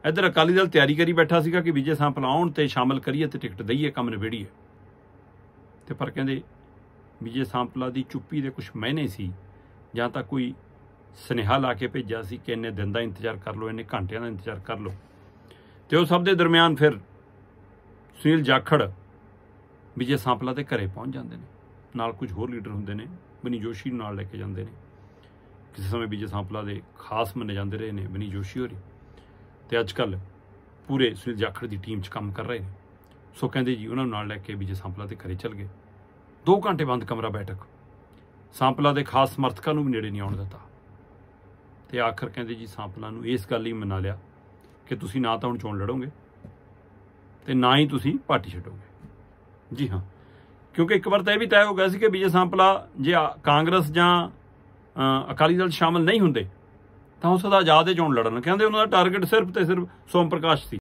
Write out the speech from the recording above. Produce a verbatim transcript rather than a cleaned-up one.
इधर अकाली दल तैयारी करी बैठा सीगा कि विजय सांपला आउण ते शामिल करिए ते टिकट दईए, काम निबेड़ीए। ते पर कहंदे विजय सांपला दी चुप्पी दे कुछ महीने सी, जां तां कोई सुनेहा ला के भेजा सी कि इन्ने दिन दा इंतजार कर लो, इन्ने घंटियां दा इंतजार कर लो। ते उस सब दे दरम्यान फिर सुनील जाखड़ विजय सांपला दे घरे पहुँच जाते हैं, नाल कुछ होर लीडर होंदे ने, बनी जोशी नूं नाल लैके जांदे ने। किसी समय विजय सांपला दे खास मन्ने जाते रहे ने बनी जोशी होरी, ते अजकल पूरे सुनील जाखड़ की टीम च काम कर रहे हैं। सो कहते जी उन्होंने नाल लैके विजय सांपला के घरे चल गए। दो घंटे बंद कमरा बैठक, सांपला के खास समर्थकों भी नेड़े नहीं आउण दिता। ते आखिर कहते जी सांपला नूं इस गल ही मना लिया कि तुसीं ना तां हुण चोण लड़ोगे ते ना ही तुसीं पार्टी छड्डोगे। जी हाँ, क्योंकि एक बार तो यह भी तय हो गया सी कि विजय सांपला जे कांग्रेस जां अकाली दल शामिल नहीं होंदे तो हो सकदा आजाद चोण लड़न। कहते उन्होंने टारगेट सिर्फ तो सिर्फ सोम प्रकाश सी।